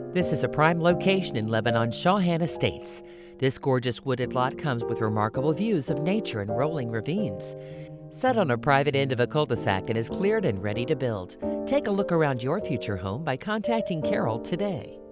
This is a prime location in Lebanon's Shawhan Estates. This gorgeous wooded lot comes with remarkable views of nature and rolling ravines. Set on a private end of a cul-de-sac and is cleared and ready to build. Take a look around your future home by contacting Carol today.